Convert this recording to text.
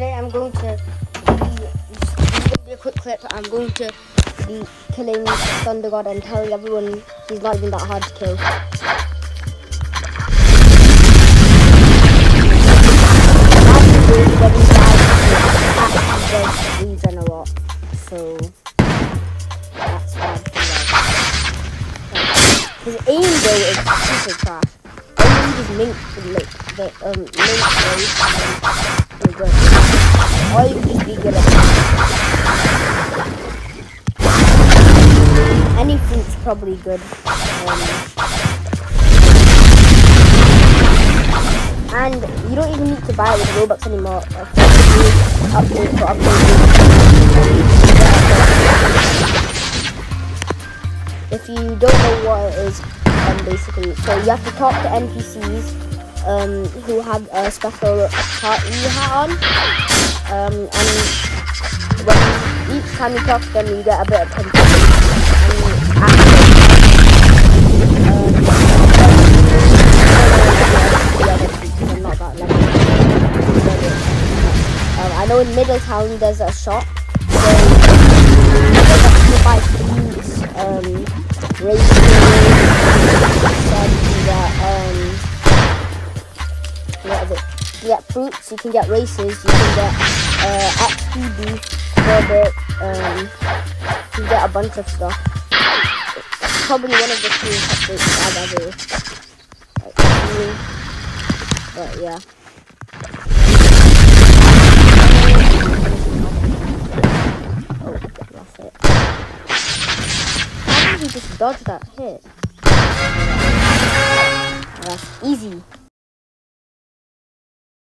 today I'm going to be a quick clip. I'm going to be killing Thunder God and telling everyone he's not even that hard to kill. When he dies, he actually does regen a lot, so that's bad for that. His aim though is super trash. All you need is Mink race, and you're good. Or you can just be good at it. Any fruit's probably good. And you don't even need to buy it with Robux anymore. Update for if you don't know what it is, basically, so you have to talk to NPCs who have a special party hat on, and when each time you talk to them, you get a bit of I know in Middletown there's a shop where you buy fruits, races, you get fruits, you can get races, you can get XP boost, you can get a bunch of stuff. It's probably one of the coolest updates I've ever seen, but yeah. How did he just dodge that hit? That's easy.